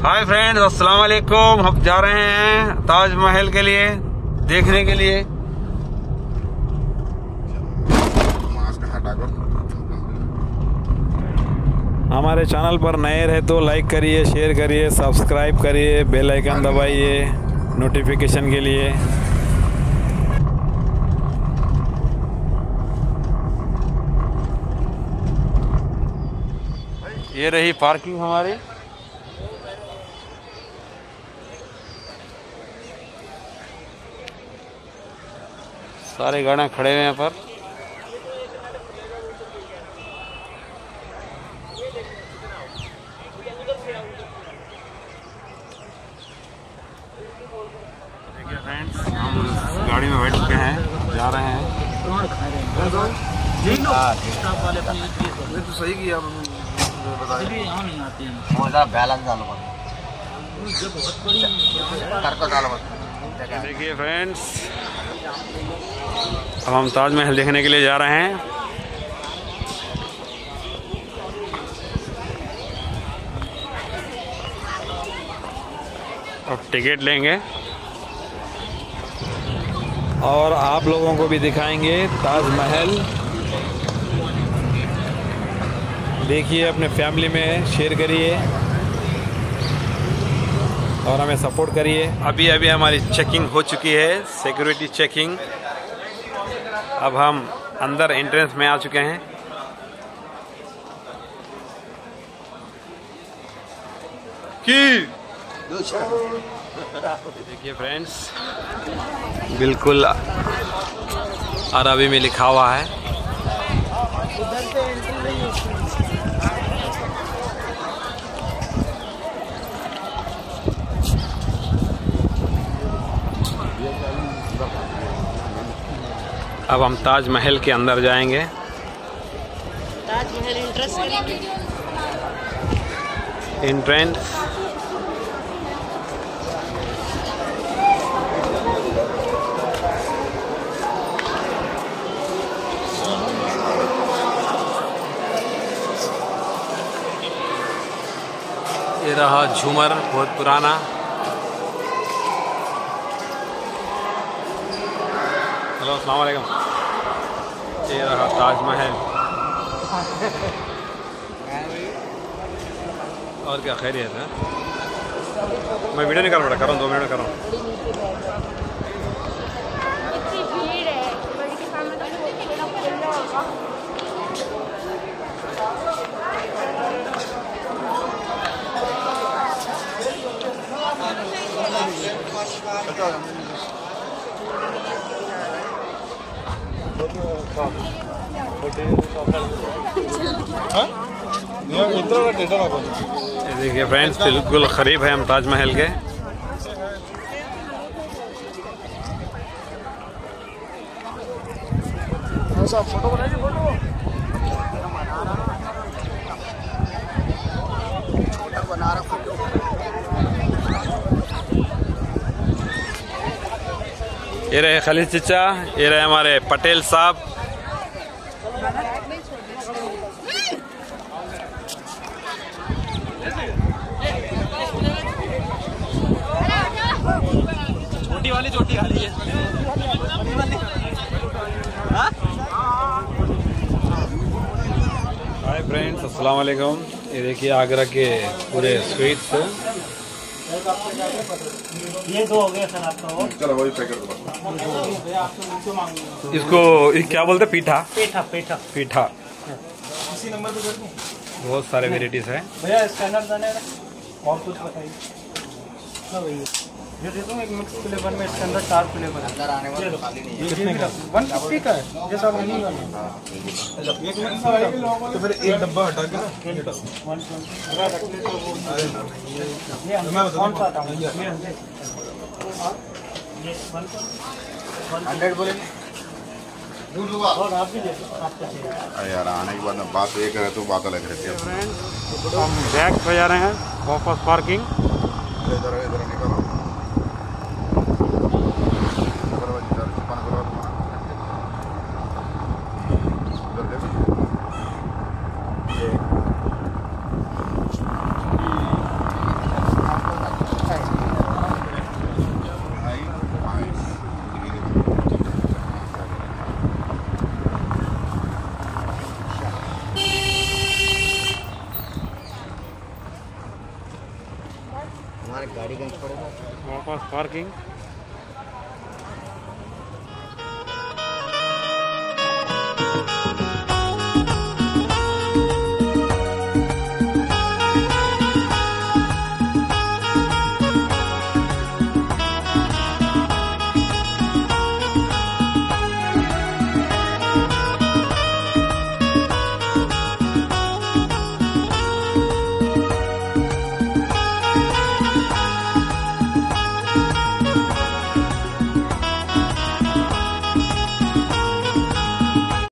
Hi friends, अस्सलाम वालेकुम। हम जा रहे हैं ताजमहल के लिए, देखने के लिए। हमारे चैनल पर नए रहे तो लाइक करिए, शेयर करिए, सब्सक्राइब करिए, बेल आइकन दबाइए नोटिफिकेशन के लिए। ये रही पार्किंग हमारी। सारे गाड़ियाँ खड़े हुए हैं यहाँ पर। देखिए फ्रेंड्स, हम गाड़ी में बैठ चुके हैं, जा रहे हैं। तो सही किया देखिए फ्रेंड्स, अब हम ताजमहल देखने के लिए जा रहे हैं। अब टिकट लेंगे और आप लोगों को भी दिखाएंगे ताजमहल। देखिए, अपने फैमिली में शेयर करिए और हमें सपोर्ट करिए। अभी हमारी चेकिंग हो चुकी है, सिक्योरिटी चेकिंग। अब हम अंदर एंट्रेंस में आ चुके हैं। देखिए फ्रेंड्स, बिल्कुल अरबी में लिखा हुआ है। अब हम ताजमहल के अंदर जाएंगे। ताजमहल एंट्रेंस। ये रहा झूमर, बहुत पुराना। हेलो, अस्सलाम वालेकुम। ये रहा ताजमहल। और क्या खैरियत है? मैं वीडियो निकाल रहा, कर रहा हूँ, 2 मिनट कर रहा हूँ। इतनी भीड़ है, बड़ी के सामने तो होगा। देखिए फ्रेंड्स, बिल्कुल करीब है हम ताजमहल के। फोटो बनाइए, फोटो। छोटा बना रहा फोटो। ये रहे खलील चचा, ये रहे हमारे पटेल साहब। छोटी वाली चोटी खाली है। हाय फ्रेंड्स, अस्सलाम वालेकुम। ये देखिए आगरा के पूरे स्वीट्स। ये 2 हो गए सर आपका। और चलो वही पैकेट इसको क्या बोलते हैं? पीठा। पेठा पेठा पीठा। इसी नंबर पे कर दूं? बहुत सारे वेराइटीज हैं भैया। स्कैनर जाने और कुछ बताइए ना भैया। ये दे दूँ एक मिक्स फ्लेवर में, इसके अंदर 4 फ्लेवर है। अंदर आने वाला खाली नहीं है। कितने का? 150 का है ये सब नहीं करना। एक मिनट तो फिर एक डब्बा हटा के ना 120 कौन सा आता हूँ? ये 100 बोले और आप भी यार आने के बाद में बात एक है तो बात अलग रहती है। हम बैक पे जा रहे हैं, वापस पार्किंग। इधर निकालो। हमारे गाड़ी कहीं छोड़ेगा। हमारे पास पार्किंग